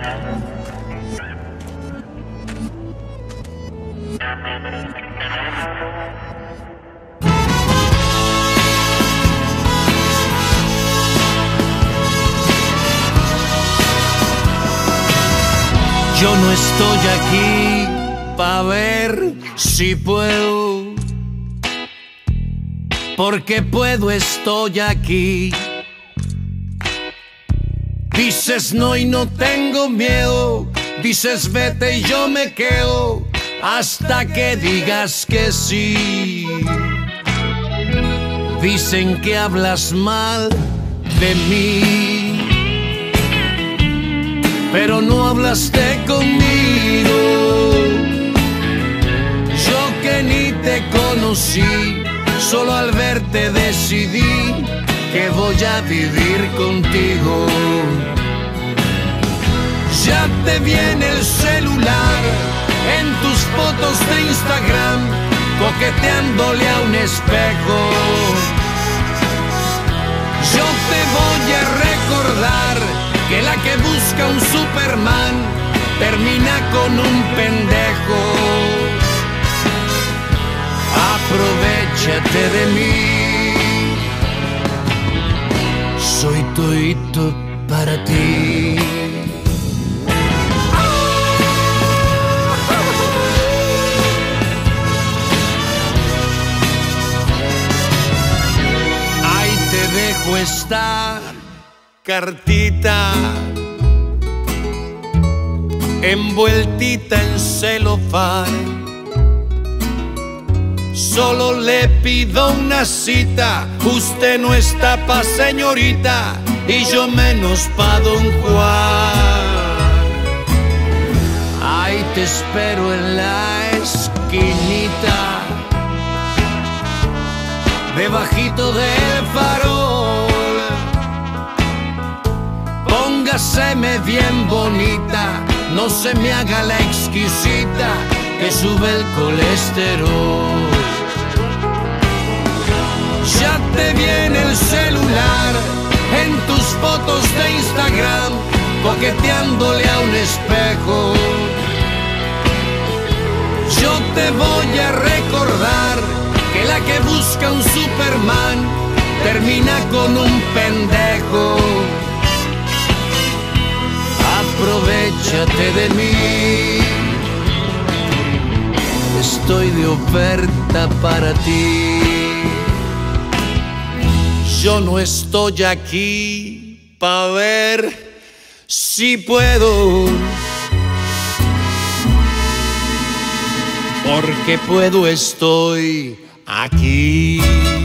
Yo no estoy aquí pa' ver si puedo, porque puedo, estoy aquí. Dices no y no tengo miedo, dices vete y yo me quedo hasta que digas que sí. Dicen que hablas mal de mí, pero no hablaste conmigo. Yo que ni te conocí, solo al verte decidí que voy a vivir contigo. Ya te vi en el celular, en tus fotos de Instagram, coqueteándole a un espejo. Yo te voy a recordar que la que busca un Superman termina con un pendejo. Aprovechate de mí, soy todito para ti. Ahí te dejo esta cartita envueltita en celofán. Solo le pido una cita, usted no está pa' señorita y yo menos pa' don Juan. Ahí te espero en la esquinita, debajito del farol. Póngaseme bien bonita, no se me haga la exquisita que sube el colesterol. Ya te vi en el celular, en tus fotos de Instagram, coqueteándole a un espejo. Yo te voy a recordar que la que busca un Superman termina con un pendejo. Aprovechate de mí, estoy de oferta para ti. Yo no estoy aquí pa' ver si puedo, porque puedo, estoy aquí.